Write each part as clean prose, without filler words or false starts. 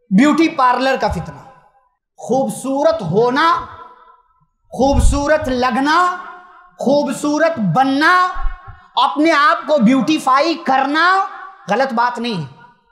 Beauty parlour کا فتنہ، خوبصورت ہونا، خوبصورت لگنا، خوبصورت بننا، اپنے آپ کو بیوٹیفائی کرنا غلط بات نہیں ہے،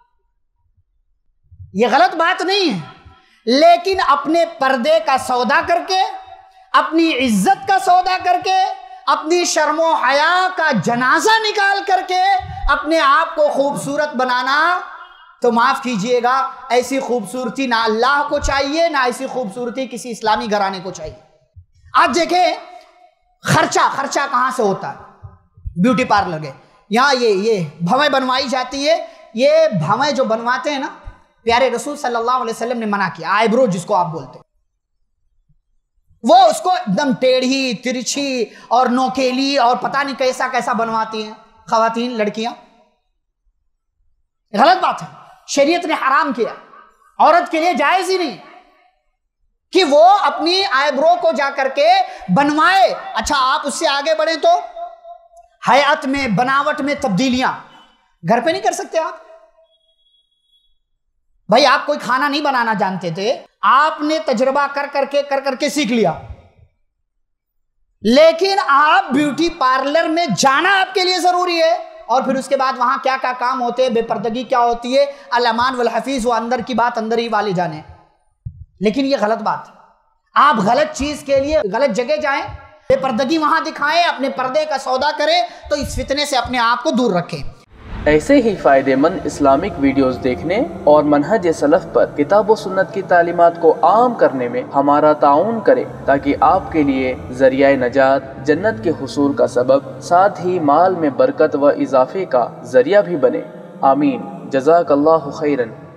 یہ غلط بات نہیں ہے، لیکن اپنے پردے کا سودا کر کے، اپنی عزت کا سودا کر کے، اپنی شرم و حیا کا جنازہ نکال کر کے اپنے آپ کو خوبصورت بنانا، تو معاف کیجئے گا، ایسی خوبصورتی نہ اللہ کو چاہیے، نہ ایسی خوبصورتی کسی اسلامی گھرانے کو چاہیے۔ آج دیکھیں خرچہ کہاں سے ہوتا ہے؟ بیوٹی پارلر کے یہاں یہ بھویں بنوائی جاتی ہے، یہ بھویں جو بنواتے ہیں نا، پیارے رسول صلی اللہ علیہ وسلم نے منع کیا، آئی برو جس کو آپ بولتے ہیں، وہ اس کو ایک دم ٹیڑھی ترچھی اور نوکیلی اور پتہ نہیں کیسا کیسا بنواتی ہیں خواتین، لڑکیاں۔ غلط بات ہے، شریعت نے حرام کیا، عورت کے لیے جائز ہی نہیں کہ وہ اپنی آئی برو کو جا کر کے بنوائے۔ اچھا آپ اس سے آگے بڑھیں تو حیات میں، بناوٹ میں تبدیلیاں گھر پہ نہیں کر سکتے آپ؟ بھائی آپ کوئی کھانا نہیں بنانا جانتے تھے، آپ نے تجربہ کر کے سیکھ لیا، لیکن آپ بیوٹی پارلر میں جانا آپ کے لیے ضروری ہے، اور پھر اس کے بعد وہاں کیا کیا کام ہوتے ہیں، بے پردگی کیا ہوتی ہے، الامان والحفیظ، وہ اندر کی بات اندر ہی والے جانے۔ لیکن یہ غلط بات ہے، آپ غلط چیز کے لیے غلط جگہ جائیں، بے پردگی وہاں دکھائیں، اپنے پردے کا سودا کریں، تو اس فتنے سے اپنے آپ کو دور رکھیں۔ ایسے ہی فائدہ مند اسلامک ویڈیوز دیکھنے اور منہج سلف پر کتاب و سنت کی تعلیمات کو عام کرنے میں ہمارا تعاون کریں، تاکہ آپ کے لیے ذریعہ نجات، جنت کے حصول کا سبب، ساتھ ہی مال میں برکت و اضافے کا ذریعہ بھی بنے۔ آمین۔ جزاک اللہ خیرن۔